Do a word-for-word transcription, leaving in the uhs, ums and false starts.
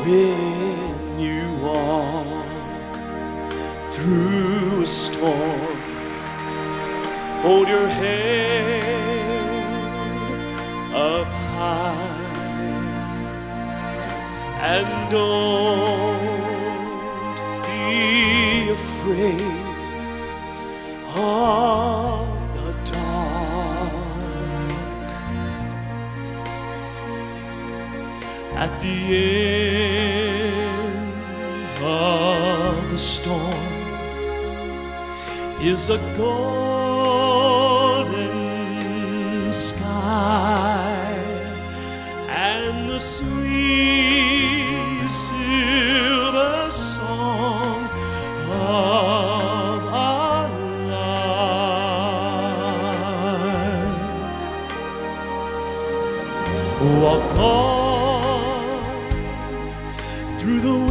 When you walk through a storm, hold your head up high and don't be afraid of the dark. At the end of the storm is a golden sky and the sweet silver song of our life. Walk on through the